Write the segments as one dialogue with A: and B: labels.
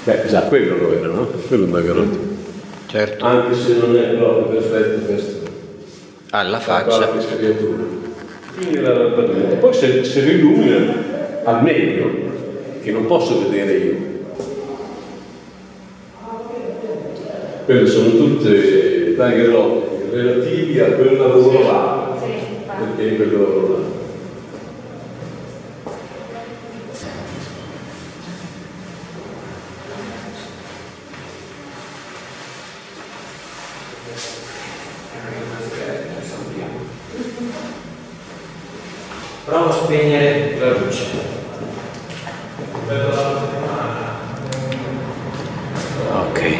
A: Beh, già quello lo era, no? Quello è un Daguerrotti.
B: Certo.
A: Anche se non è proprio perfetto questo.
B: Alla faccia.
A: Questa creatura. Quindi la lampadina. Poi se rilumina al meglio, che non posso vedere io. Quelle sono tutte Daguerrotti relativi a quel lavoro là. Perché quel lavoro là.
B: Provo a spegnere la luce. Ok.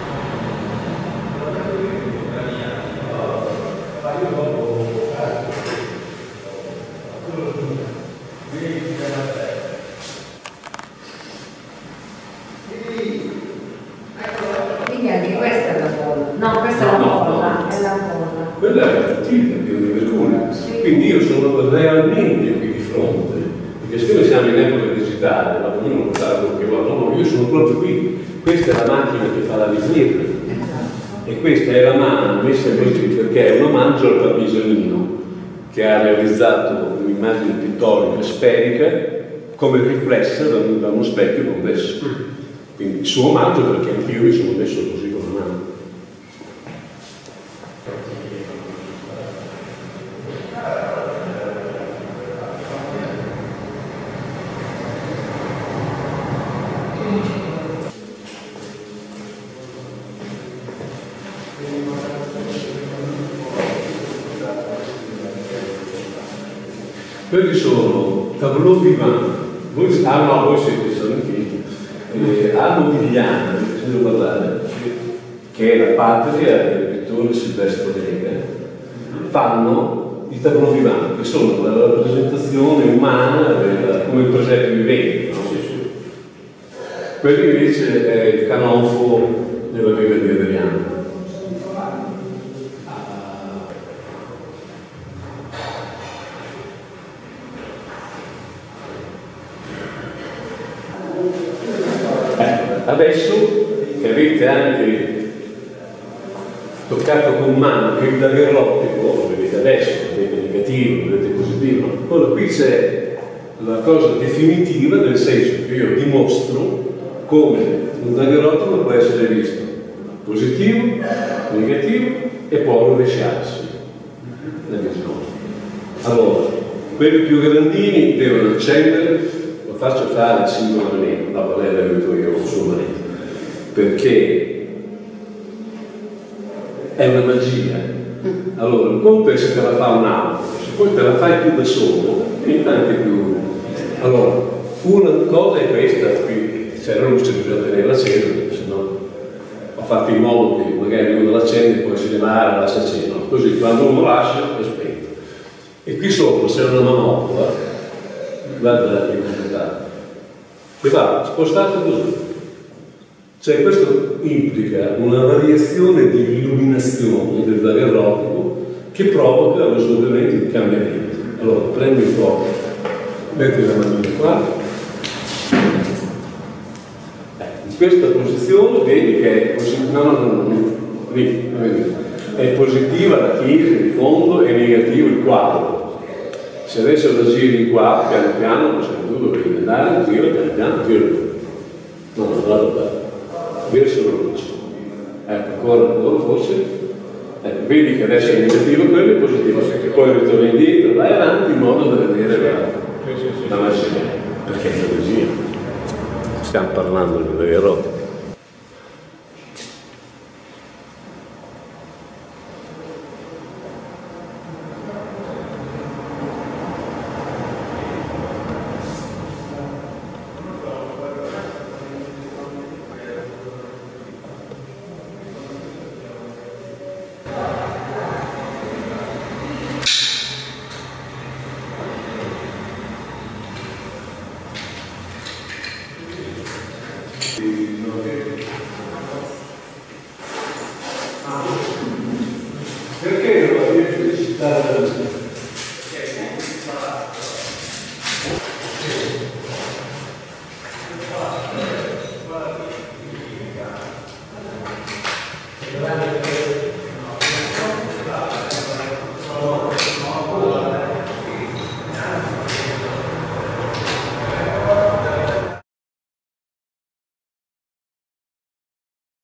C: Quindi anche questa è la bolla. No, questa è la bolla, è la bolla.
A: Quella è la partita di Mercurio. Quindi io sono realmente qui di fronte, perché siccome siamo in epoca digitale, ma ognuno può fare quello che vuole, no, io sono proprio qui. Questa è la macchina che fa la visiera e questa è la mano messa così perché è un omaggio al Parmigianino, che ha realizzato un'immagine pittorica sferica come riflessa da uno specchio convesso. Quindi il suo omaggio, perché anch'io mi sono messo così con la mano. Quelli sono tableau vivant. Voi siete salentini. A Modigliana, bisogna guardare, che è la patria del pittore Silvestro Lega, fanno i tableau vivant, che sono la rappresentazione umana come il progetto vivente. No? Quello invece è il canonfo della Vega di Adriano. Adesso che avete anche toccato con mano il daguerrotico, lo vedete adesso, vedete negativo, vedete positivo, allora qui c'è la cosa definitiva, nel senso che io dimostro come un daguerrotico può essere visto positivo, negativo e può rovesciarsi nel visione. Allora, quelli più grandini devono accendere. Faccio fare singolarmente, dopo lei l'aiuto io con suo marito, perché è una magia. Allora, il conto è se te la fa un altro, se poi te la fai tu da solo, diventa anche più. Allora, una cosa è questa, qui c'è la luce, bisogna tenerla accesa, se no ho fatto in modo che magari uno l'accende e poi si leva e lascia accesa, così quando uno lascia è spento. E qui sopra c'è una manopola. Guarda che risultato. E va, spostate così. Cioè questo implica una variazione di illuminazione del daguerrotico che provoca lo svolgimento di cambiamenti. Allora, prendi un po', metti la manina qua. In questa posizione vedi che è positiva, lì, è positiva la chiesa in fondo e negativo il quadro. Se adesso la giri qua, piano piano, possiamo tu dovevi andare, gira piano piano, gira. No, verso la luce. Ecco, ancora forse. Ecco, vedi che adesso è negativo, quello è positivo. Poi ritorni indietro, vai avanti in modo da vedere la magia. Perché è una magia. Stiamo parlando di daguerrotico. Perché non avete citato
B: Giovanni